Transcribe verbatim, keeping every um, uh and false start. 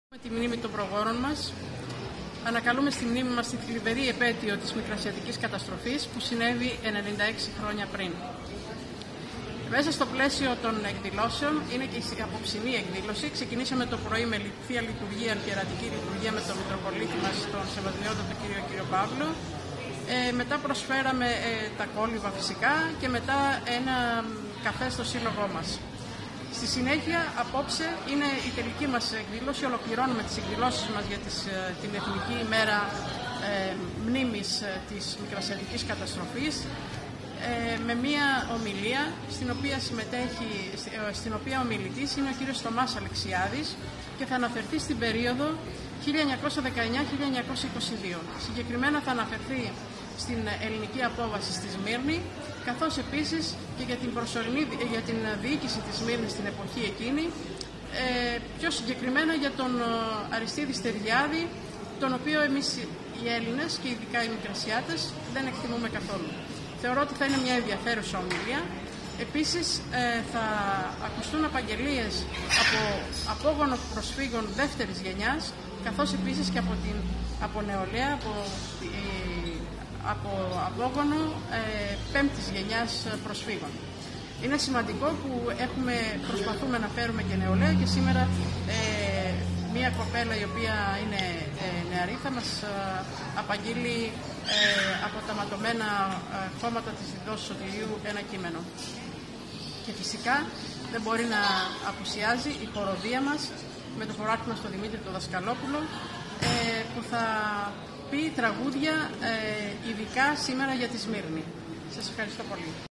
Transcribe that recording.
Με τη μνήμη των προγόρων μας, ανακαλούμε στη μνήμη μας τη θλιβερή επέτειο της Μικρασιατικής καταστροφής που συνέβη ενενήντα έξι χρόνια πριν. Μέσα στο πλαίσιο των εκδηλώσεων είναι και η απόψινή εκδήλωση. Ξεκινήσαμε το πρωί με Θεία Λειτουργία και Ιερατική Λειτουργία με τον Μητροπολίτη μας, τον Σεβασμιότατο κύριο, κύριο Παύλο. Ε, μετά προσφέραμε ε, τα κόλληβα φυσικά και μετά ένα καφέ στο σύλλογό μας. Στη συνέχεια, απόψε είναι η τελική μας εκδήλωση. Ολοκληρώνουμε τις εκδηλώσεις μας για τις, την Εθνική ημέρα ε, μνήμης της Μικρασιατικής καταστροφής ε, με μία ομιλία στην οποία συμμετέχει, στην οποία ο μιλητής είναι ο κύριος Θωμάς Αλεξιάδης και θα αναφερθεί στην περίοδο χίλια εννιακόσια δεκαεννιά με χίλια εννιακόσια είκοσι δύο. Συγκεκριμένα θα αναφερθεί στην ελληνική απόβαση στη Σμύρνη, καθώς επίσης και για την, προσωρινή, για την διοίκηση της Σμύρνης στην εποχή εκείνη, ε, πιο συγκεκριμένα για τον Αριστίδη Στεριάδη, τον οποίο εμείς οι Έλληνες και ειδικά οι Μικρασιάτες δεν εκτιμούμε καθόλου. Θεωρώ ότι θα είναι μια ενδιαφέρουσα ομιλία. Επίσης ε, θα ακουστούν απαγγελίες από απόγονο προσφύγων δεύτερης γενιάς, καθώς επίσης και από την από νεολαία, από, ε, από απόγονο ε, πέμπτης γενιάς προσφύγων. Είναι σημαντικό που έχουμε, προσπαθούμε να φέρουμε και νεολαία και σήμερα ε, μία κοπέλα η οποία είναι ε, νεαρή θα μας ε, απαγγείλει ε, από τα ματωμένα ε, χώματα της Ιδρύσης Σωτηρίου ένα κείμενο. Και φυσικά δεν μπορεί να απουσιάζει η χοροδία μας με το χωράφι μας τον Δημήτρη τον Δασκαλόπουλο ε, που θα πει τραγούδια ε, ειδικά σήμερα για τη Σμύρνη. Σας ευχαριστώ πολύ.